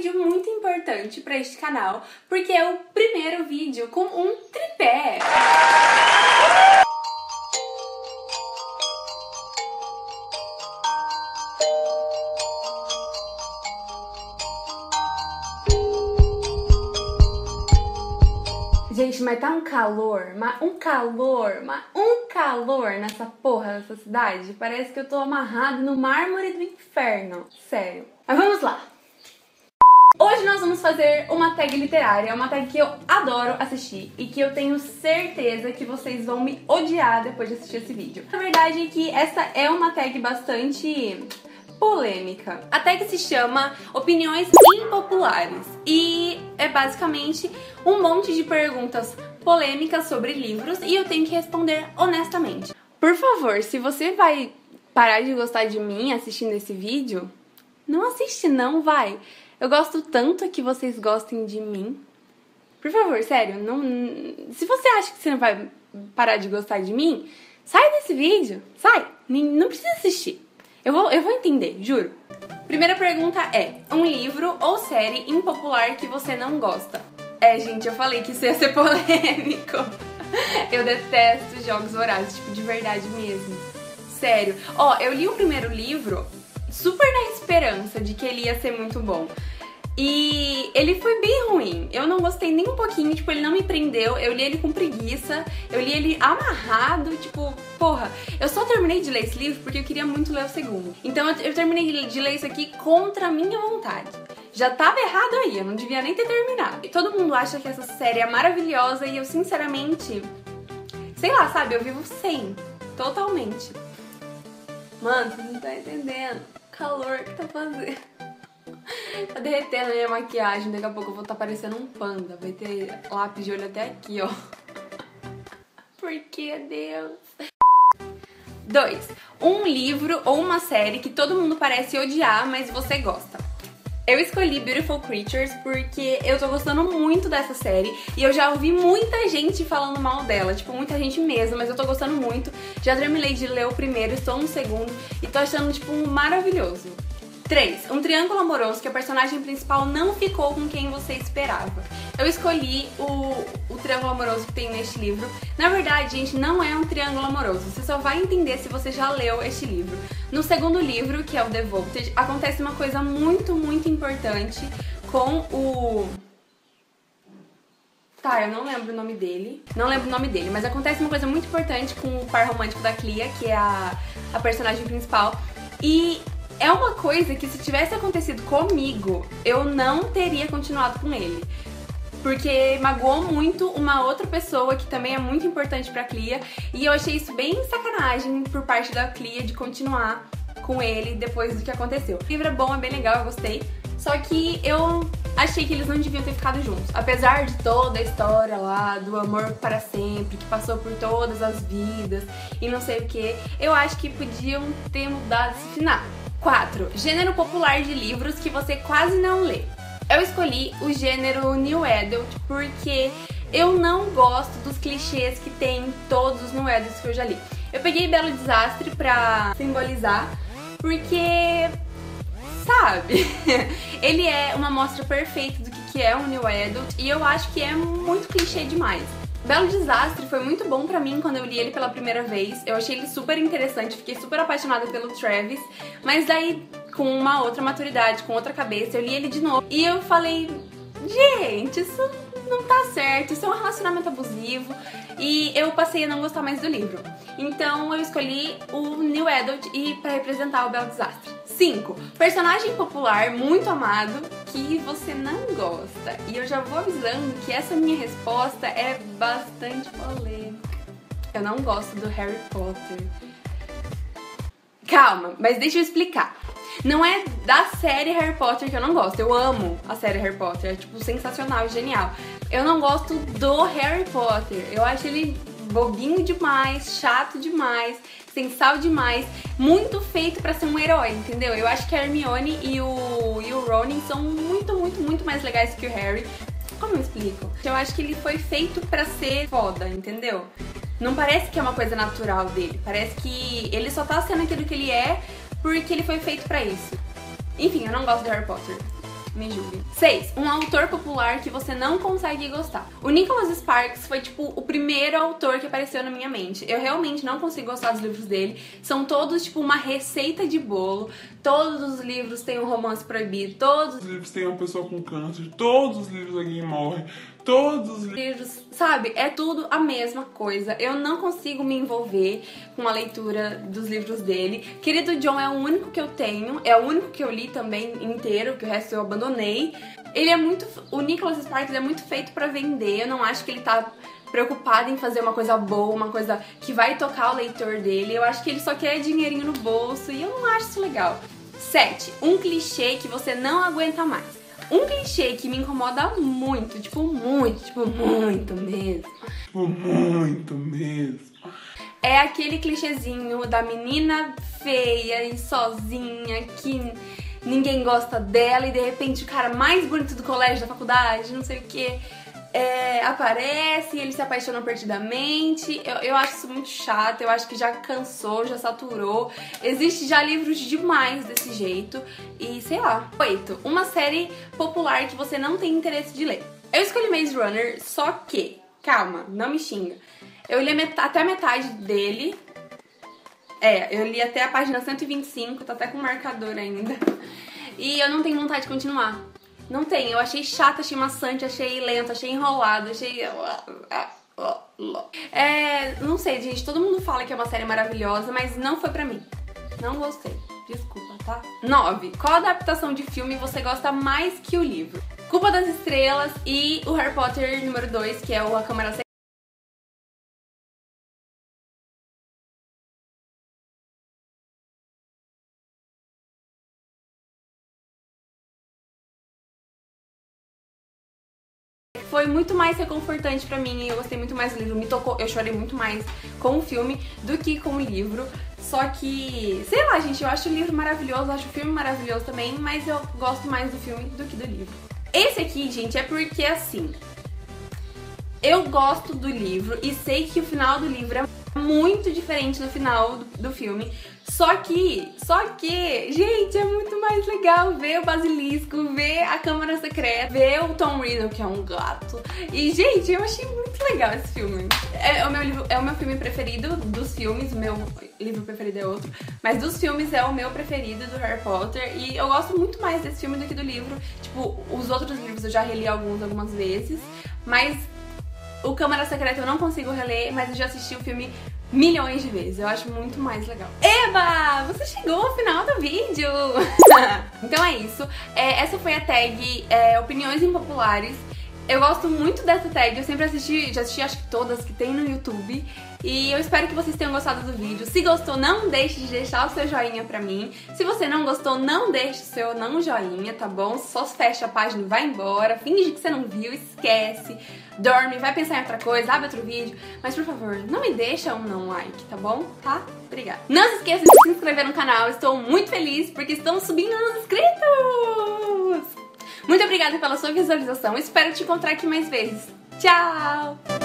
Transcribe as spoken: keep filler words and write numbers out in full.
vídeo muito importante para este canal, porque é o primeiro vídeo com um tripé. Gente, mas tá um calor, mas um calor, mas um calor nessa porra dessa cidade. Parece que eu tô amarrado no mármore do inferno. Sério. Mas vamos lá. Hoje nós vamos fazer uma tag literária, uma tag que eu adoro assistir e que eu tenho certeza que vocês vão me odiar depois de assistir esse vídeo. A verdade é que essa é uma tag bastante polêmica. A tag se chama Opiniões Impopulares e é basicamente um monte de perguntas polêmicas sobre livros e eu tenho que responder honestamente. Por favor, se você vai parar de gostar de mim assistindo esse vídeo, não assiste não, vai. Eu gosto tanto que vocês gostem de mim. Por favor, sério, não, se você acha que você não vai parar de gostar de mim, sai desse vídeo, sai, não precisa assistir. Eu vou, eu vou entender, juro. Primeira pergunta é, um livro ou série impopular que você não gosta? É, gente, eu falei que isso ia ser polêmico. Eu detesto Jogos Vorazes, tipo, de verdade mesmo. Sério. Ó, eu li o primeiro livro super na esperança de que ele ia ser muito bom. E ele foi bem ruim, eu não gostei nem um pouquinho, tipo, ele não me prendeu, eu li ele com preguiça, eu li ele amarrado, tipo, porra, eu só terminei de ler esse livro porque eu queria muito ler o segundo. Então eu, eu terminei de ler isso aqui contra a minha vontade. Já tava errado aí, eu não devia nem ter terminado. E todo mundo acha que essa série é maravilhosa e eu sinceramente, sei lá, sabe, eu vivo sem, totalmente. Mano, você não tá entendendo o calor que tá fazendo. Tá derretendo a minha maquiagem, daqui a pouco eu vou estar parecendo um panda. Vai ter lápis de olho até aqui, ó. Por que, Deus? dois. Um livro ou uma série que todo mundo parece odiar, mas você gosta. Eu escolhi Beautiful Creatures porque eu tô gostando muito dessa série e eu já ouvi muita gente falando mal dela, tipo, muita gente mesmo, mas eu tô gostando muito. Já terminei de ler o primeiro, estou no segundo e tô achando, tipo, um maravilhoso. três. Um triângulo amoroso que a personagem principal não ficou com quem você esperava. Eu escolhi o, o triângulo amoroso que tem neste livro. Na verdade, gente, não é um triângulo amoroso. Você só vai entender se você já leu este livro. No segundo livro, que é o Devoted, acontece uma coisa muito, muito importante com o... Tá, eu não lembro o nome dele. Não lembro o nome dele, mas acontece uma coisa muito importante com o par romântico da Clea, que é a, a personagem principal. E... é uma coisa que se tivesse acontecido comigo, eu não teria continuado com ele. Porque magoou muito uma outra pessoa que também é muito importante pra Clea. E eu achei isso bem sacanagem por parte da Clea de continuar com ele depois do que aconteceu. O livro é bom, é bem legal, eu gostei. Só que eu achei que eles não deviam ter ficado juntos. Apesar de toda a história lá, do amor para sempre, que passou por todas as vidas e não sei o que, eu acho que podiam ter mudado esse final. quatro. Gênero popular de livros que você quase não lê. Eu escolhi o gênero New Adult porque eu não gosto dos clichês que tem todos os New Adults que eu já li. Eu peguei Belo Desastre pra simbolizar porque, sabe, ele é uma amostra perfeita do que é um New Adult e eu acho que é muito clichê demais. Belo Desastre foi muito bom pra mim quando eu li ele pela primeira vez. Eu achei ele super interessante, fiquei super apaixonada pelo Travis. Mas daí, com uma outra maturidade, com outra cabeça, eu li ele de novo. E eu falei, gente, isso não tá certo, isso é um relacionamento abusivo. E eu passei a não gostar mais do livro. Então eu escolhi o New Adult e pra representar o Belo Desastre. cinco. Personagem popular muito amado que você não gosta. E eu já vou avisando que essa minha resposta é bastante polêmica. Eu não gosto do Harry Potter. Calma, mas deixa eu explicar. Não é da série Harry Potter que eu não gosto. Eu amo a série Harry Potter. É, tipo, sensacional, genial. Eu não gosto do Harry Potter. Eu acho ele bobinho demais, chato demais, sem sal demais, muito feito pra ser um herói, entendeu? Eu acho que a Hermione e o, e o Ron são muito, muito, muito mais legais que o Harry. Como eu explico? Eu acho que ele foi feito pra ser foda, entendeu? Não parece que é uma coisa natural dele, parece que ele só tá sendo aquilo que ele é porque ele foi feito pra isso. Enfim, eu não gosto de Harry Potter. me julguem. seis. Um autor popular que você não consegue gostar. O Nicholas Sparks foi, tipo, o primeiro autor que apareceu na minha mente. Eu realmente não consigo gostar dos livros dele. São todos, tipo, uma receita de bolo. Todos os livros têm um romance proibido. Todos os livros têm uma pessoa com câncer. Todos os livros alguém morre. Todos os livros, sabe? É tudo a mesma coisa. Eu não consigo me envolver com a leitura dos livros dele. Querido John é o único que eu tenho. É o único que eu li também inteiro, que o resto eu abandonei. Ele é muito... O Nicholas Sparks é muito feito pra vender. Eu não acho que ele tá preocupado em fazer uma coisa boa, uma coisa que vai tocar o leitor dele. Eu acho que ele só quer dinheirinho no bolso e eu não acho isso legal. sete. Um clichê que você não aguenta mais. Um clichê que me incomoda muito, tipo muito, tipo muito mesmo. Tipo muito mesmo. É aquele clichêzinho da menina feia e sozinha que ninguém gosta dela e de repente o cara mais bonito do colégio, da faculdade, não sei o que, é, aparece e eles se apaixonam perdidamente. Eu, eu acho isso muito chato, eu acho que já cansou, já saturou. Existe já livros demais desse jeito e sei lá. oito. Uma série popular que você não tem interesse de ler. Eu escolhi Maze Runner, só que, calma, não me xinga. Eu li met- até a metade dele. É, eu li até a página cento e vinte e cinco, tá até com marcador ainda. E eu não tenho vontade de continuar. Não tem, eu achei chato, achei maçante, achei lento, achei enrolado, achei... É, não sei, gente, todo mundo fala que é uma série maravilhosa, mas não foi pra mim. Não gostei, desculpa, tá? nove. Qual adaptação de filme você gosta mais que o livro? Culpa das Estrelas e o Harry Potter número dois, que é o A Câmara Secreta. Foi muito mais reconfortante pra mim e eu gostei muito mais do livro. Me tocou, eu chorei muito mais com o filme do que com o livro. Só que, sei lá, gente, eu acho o livro maravilhoso, eu acho o filme maravilhoso também, mas eu gosto mais do filme do que do livro. Esse aqui, gente, é porque, assim, eu gosto do livro e sei que o final do livro é muito diferente do final do, do filme. Só que, só que, gente, é muito mais legal ver o basilisco, ver a Câmara Secreta, ver o Tom Riddle, que é um gato. E, gente, eu achei muito legal esse filme. É o meu livro, é o meu filme preferido dos filmes, o meu livro preferido é outro, mas dos filmes é o meu preferido do Harry Potter e eu gosto muito mais desse filme do que do livro. Tipo, os outros livros eu já reli alguns algumas vezes, mas o Câmara Secreta eu não consigo reler, mas eu já assisti o filme milhões de vezes. Eu acho muito mais legal. Eba! Você chegou ao final do vídeo! Então é isso. É, essa foi a tag é, Opiniões Impopulares. Eu gosto muito dessa tag, eu sempre assisti, já assisti acho que todas que tem no YouTube. E eu espero que vocês tenham gostado do vídeo. Se gostou, não deixe de deixar o seu joinha pra mim. Se você não gostou, não deixe o seu não joinha, tá bom? Só fecha a página e vai embora. Finge que você não viu, esquece. Dorme, vai pensar em outra coisa, abre outro vídeo. Mas por favor, não me deixa um não like, tá bom? Tá? Obrigada. Não se esqueça de se inscrever no canal. Estou muito feliz porque estamos subindo nos inscritos. Muito obrigada pela sua visualização. Espero te encontrar aqui mais vezes. Tchau!